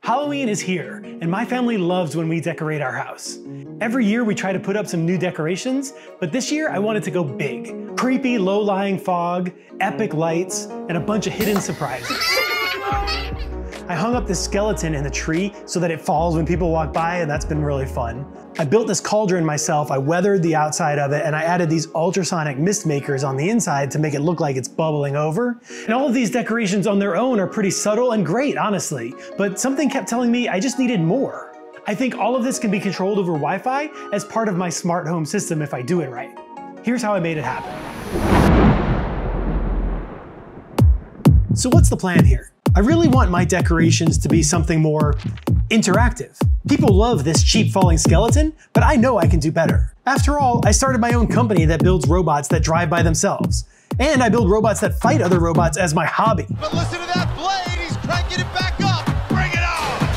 Halloween is here, and my family loves when we decorate our house. Every year we try to put up some new decorations, but this year I wanted to go big. Creepy, low-lying fog, epic lights, and a bunch of hidden surprises. I hung up this skeleton in the tree so that it falls when people walk by, and that's been really fun. I built this cauldron myself, I weathered the outside of it, and I added these ultrasonic mist makers on the inside to make it look like it's bubbling over. And all of these decorations on their own are pretty subtle and great, honestly, but something kept telling me I just needed more. I think all of this can be controlled over Wi-Fi as part of my smart home system if I do it right. Here's how I made it happen. So what's the plan here? I really want my decorations to be something more interactive. People love this cheap falling skeleton, but I know I can do better. After all, I started my own company that builds robots that drive by themselves. And I build robots that fight other robots as my hobby. But listen to that blade, he's cranking it back up. Bring it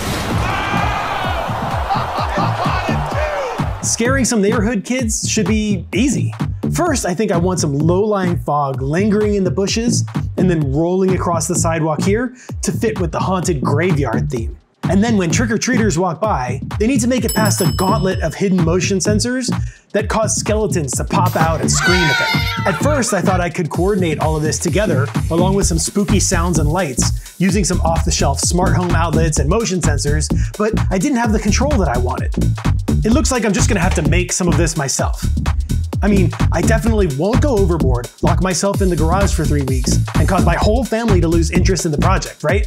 on! Scaring some neighborhood kids should be easy. First, I think I want some low-lying fog lingering in the bushes and then rolling across the sidewalk here to fit with the haunted graveyard theme. And then when trick-or-treaters walk by, they need to make it past a gauntlet of hidden motion sensors that cause skeletons to pop out and scream at them. At first, I thought I could coordinate all of this together along with some spooky sounds and lights using some off-the-shelf smart home outlets and motion sensors, but I didn't have the control that I wanted. It looks like I'm just gonna have to make some of this myself. I mean, I definitely won't go overboard, lock myself in the garage for 3 weeks, and cause my whole family to lose interest in the project, right?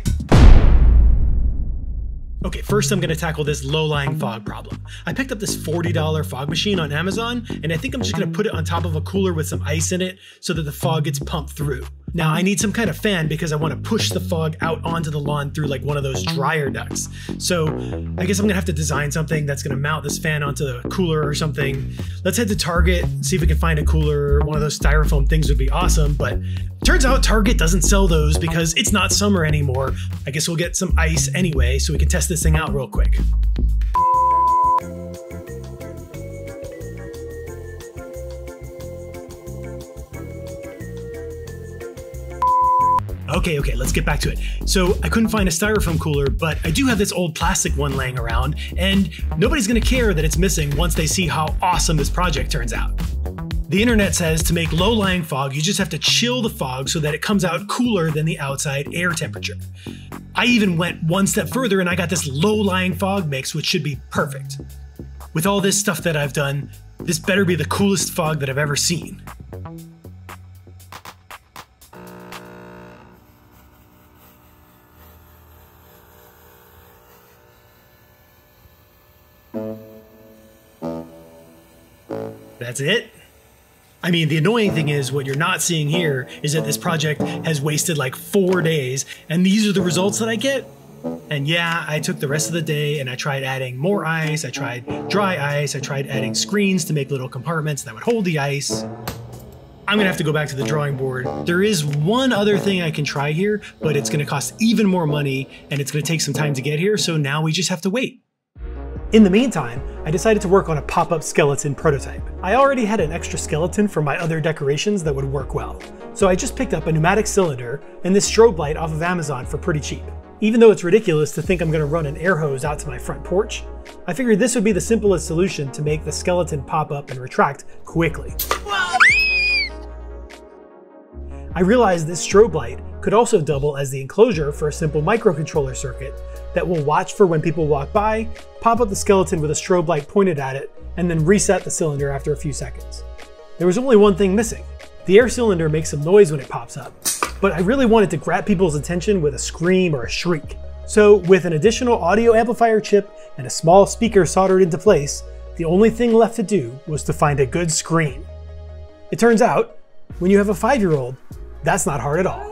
Okay, first I'm gonna tackle this low-lying fog problem. I picked up this $40 fog machine on Amazon, and I think I'm just gonna put it on top of a cooler with some ice in it so that the fog gets pumped through. Now I need some kind of fan because I wanna push the fog out onto the lawn through like one of those dryer ducts. So I guess I'm gonna have to design something that's gonna mount this fan onto the cooler or something. Let's head to Target, see if we can find a cooler. One of those styrofoam things would be awesome, but turns out Target doesn't sell those because it's not summer anymore. I guess we'll get some ice anyway so we can test this thing out real quick. Okay, let's get back to it. So I couldn't find a styrofoam cooler, but I do have this old plastic one laying around, and nobody's gonna care that it's missing once they see how awesome this project turns out. The internet says to make low-lying fog, you just have to chill the fog so that it comes out cooler than the outside air temperature. I even went one step further and I got this low-lying fog mix, which should be perfect. With all this stuff that I've done, this better be the coolest fog that I've ever seen. That's it? I mean, the annoying thing is what you're not seeing here is that this project has wasted like 4 days, and these are the results that I get. And yeah, I took the rest of the day and I tried adding more ice, I tried dry ice, I tried adding screens to make little compartments that would hold the ice. I'm gonna have to go back to the drawing board. There is one other thing I can try here, but it's gonna cost even more money and it's gonna take some time to get here, so now we just have to wait. In the meantime, I decided to work on a pop-up skeleton prototype. I already had an extra skeleton for my other decorations that would work well. So I just picked up a pneumatic cylinder and this strobe light off of Amazon for pretty cheap. Even though it's ridiculous to think I'm gonna run an air hose out to my front porch, I figured this would be the simplest solution to make the skeleton pop up and retract quickly. I realized this strobe light could also double as the enclosure for a simple microcontroller circuit that will watch for when people walk by, pop up the skeleton with a strobe light pointed at it, and then reset the cylinder after a few seconds. There was only one thing missing. The air cylinder makes some noise when it pops up, but I really wanted to grab people's attention with a scream or a shriek. So with an additional audio amplifier chip and a small speaker soldered into place, the only thing left to do was to find a good scream. It turns out, when you have a 5-year-old, that's not hard at all.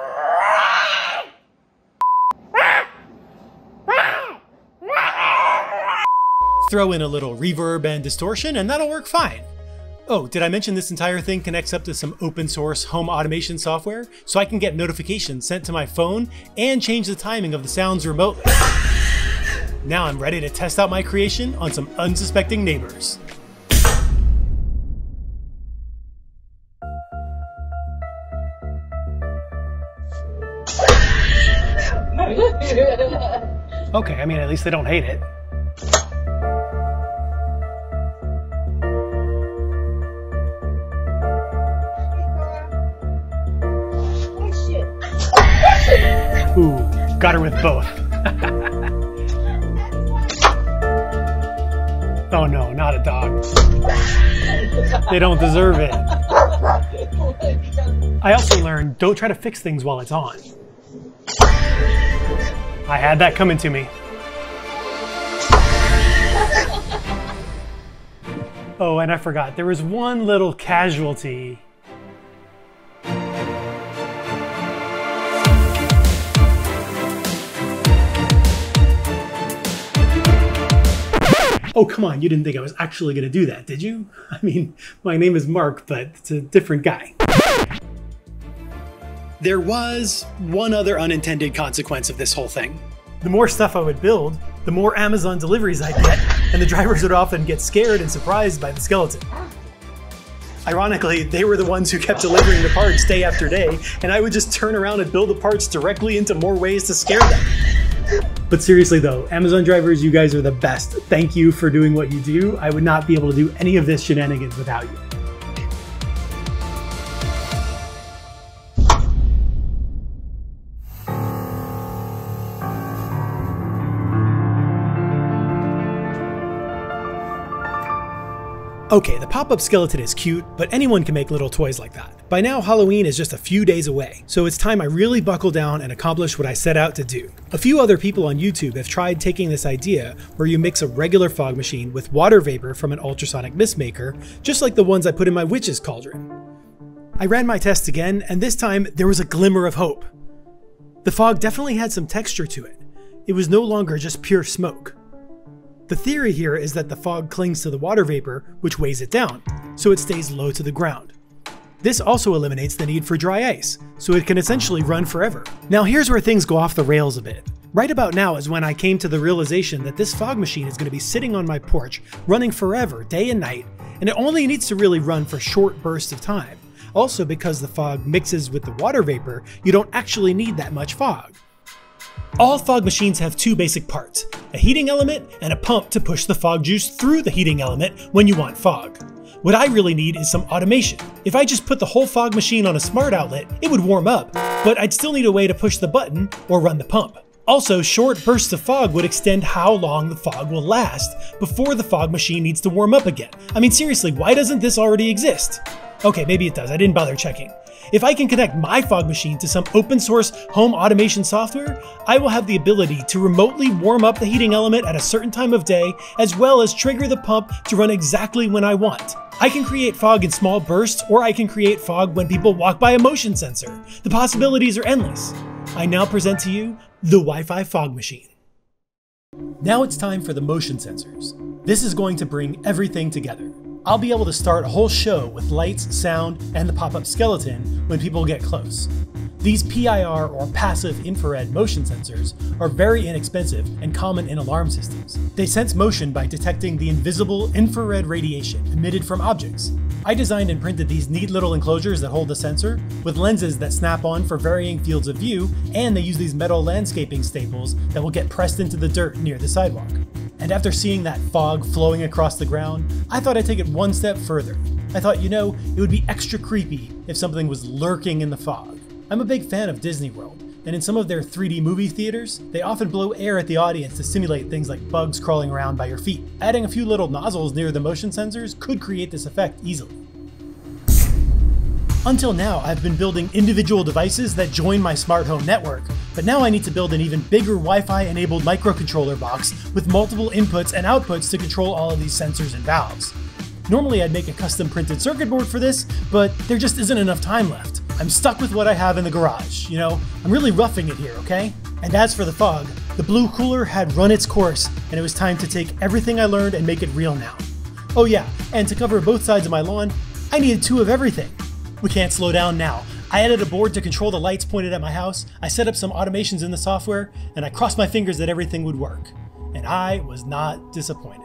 Throw in a little reverb and distortion and that'll work fine. Oh, did I mention this entire thing connects up to some open source home automation software so I can get notifications sent to my phone and change the timing of the sounds remotely. Now I'm ready to test out my creation on some unsuspecting neighbors. Okay, I mean, at least they don't hate it. Ooh, got her with both. Oh no, not a dog. They don't deserve it. I also learned, don't try to fix things while it's on. I had that coming to me. Oh, and I forgot, there was one little casualty. Oh, come on, you didn't think I was actually going to do that, did you? I mean, my name is Mark, but it's a different guy. There was one other unintended consequence of this whole thing. The more stuff I would build, the more Amazon deliveries I'd get, and the drivers would often get scared and surprised by the skeleton. Ironically, they were the ones who kept delivering the parts day after day, and I would just turn around and build the parts directly into more ways to scare them. But seriously though, Amazon drivers, you guys are the best. Thank you for doing what you do. I would not be able to do any of this shenanigans without you. Okay, the pop-up skeleton is cute, but anyone can make little toys like that. By now, Halloween is just a few days away, so it's time I really buckle down and accomplish what I set out to do. A few other people on YouTube have tried taking this idea where you mix a regular fog machine with water vapor from an ultrasonic mist maker, just like the ones I put in my witch's cauldron. I ran my tests again, and this time there was a glimmer of hope. The fog definitely had some texture to it. It was no longer just pure smoke. The theory here is that the fog clings to the water vapor, which weighs it down, so it stays low to the ground. This also eliminates the need for dry ice, so it can essentially run forever. Now here's where things go off the rails a bit. Right about now is when I came to the realization that this fog machine is going to be sitting on my porch, running forever, day and night, and it only needs to really run for short bursts of time. Also, because the fog mixes with the water vapor, you don't actually need that much fog. All fog machines have two basic parts, a heating element and a pump to push the fog juice through the heating element when you want fog. What I really need is some automation. If I just put the whole fog machine on a smart outlet, it would warm up, but I'd still need a way to push the button or run the pump. Also, short bursts of fog would extend how long the fog will last before the fog machine needs to warm up again. I mean, seriously, why doesn't this already exist? Okay, maybe it does, I didn't bother checking. If I can connect my fog machine to some open source home automation software, I will have the ability to remotely warm up the heating element at a certain time of day, as well as trigger the pump to run exactly when I want. I can create fog in small bursts, or I can create fog when people walk by a motion sensor. The possibilities are endless. I now present to you the Wi-Fi fog machine. Now it's time for the motion sensors. This is going to bring everything together. I'll be able to start a whole show with lights, sound, and the pop-up skeleton when people get close. These PIR or passive infrared motion sensors are very inexpensive and common in alarm systems. They sense motion by detecting the invisible infrared radiation emitted from objects. I designed and printed these neat little enclosures that hold the sensor with lenses that snap on for varying fields of view, and they use these metal landscaping staples that will get pressed into the dirt near the sidewalk. And after seeing that fog flowing across the ground, I thought I'd take it one step further. I thought, you know, it would be extra creepy if something was lurking in the fog. I'm a big fan of Disney World, and in some of their 3D movie theaters, they often blow air at the audience to simulate things like bugs crawling around by your feet. Adding a few little nozzles near the motion sensors could create this effect easily. Until now, I've been building individual devices that join my smart home network, but now I need to build an even bigger Wi-Fi enabled microcontroller box with multiple inputs and outputs to control all of these sensors and valves. Normally I'd make a custom printed circuit board for this, but there just isn't enough time left. I'm stuck with what I have in the garage, you know? I'm really roughing it here, okay? And as for the fog, the blue cooler had run its course, and it was time to take everything I learned and make it real now. Oh yeah, and to cover both sides of my lawn, I needed 2 of everything. We can't slow down now. I added a board to control the lights pointed at my house, I set up some automations in the software, and I crossed my fingers that everything would work. And I was not disappointed.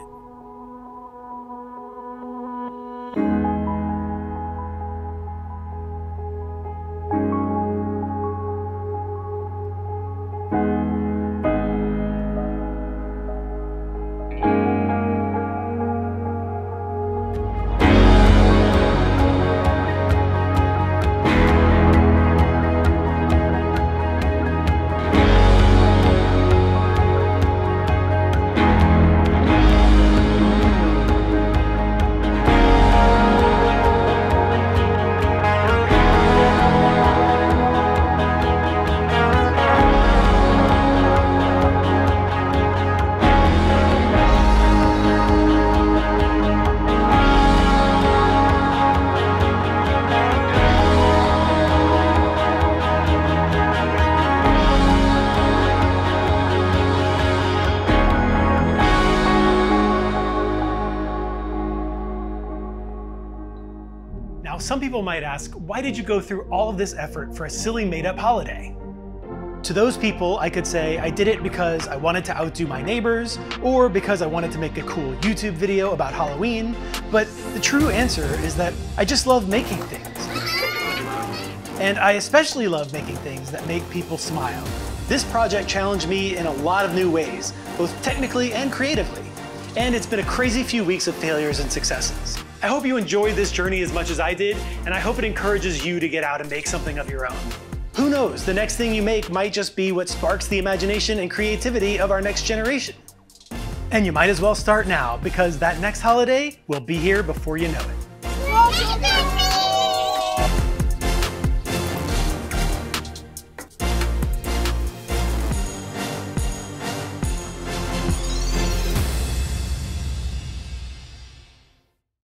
some people might ask, why did you go through all of this effort for a silly made-up holiday? To those people, I could say I did it because I wanted to outdo my neighbors, or because I wanted to make a cool YouTube video about Halloween, but the true answer is that I just love making things. And I especially love making things that make people smile. This project challenged me in a lot of new ways, both technically and creatively. And it's been a crazy few weeks of failures and successes. I hope you enjoyed this journey as much as I did, and I hope it encourages you to get out and make something of your own. Who knows, the next thing you make might just be what sparks the imagination and creativity of our next generation. And you might as well start now, because that next holiday will be here before you know it.